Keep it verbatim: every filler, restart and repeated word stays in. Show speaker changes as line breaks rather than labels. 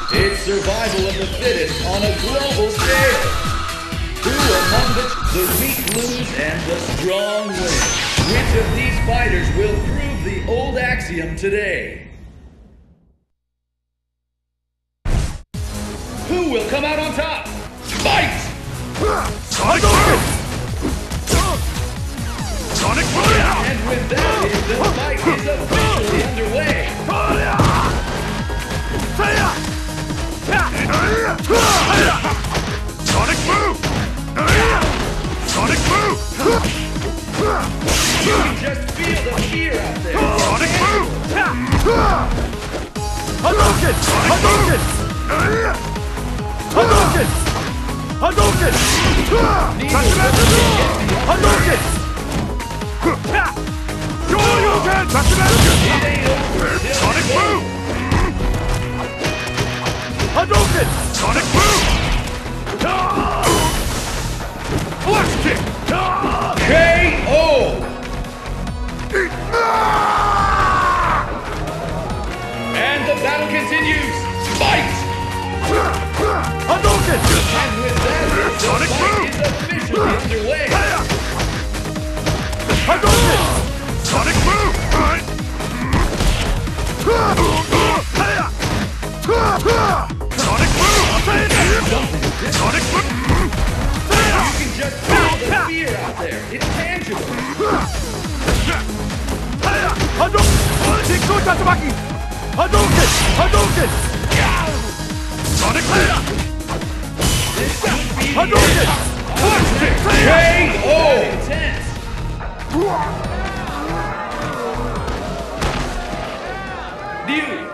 It's survival of the fittest on a global scale. Who among the, the weak lose and the strong win? Which of these fighters will prove the old axiom today? Who will come out on top? Fight!
Sonic Boom! Sonic Boom!
And with that, the fight is officially underway.
Sonic Boom! Sonic Boom!
You can just feel the fear out there.
Sonic Boom!
Hadouken! Hadouken! Hadouken! Hadouken! Hadouken!
Shoryuken! Sonic Boom!
Hadouken!
Sonic Boom! Flash kick!
K O! And the battle continues. Fight!
Hadouken!
And with that, the
Sonic
fight
Boom!
is officially underway.
Hadouken!
Sonic Boom! Sonic Boom! Sonic Boom!
You can just feel the fear out there. It's tangible.
Hadouken! Tikko Tatsumaki! Hadouken! Hadouken!
Sonic Boom!
Hadouken!
K O! Intense. Ryu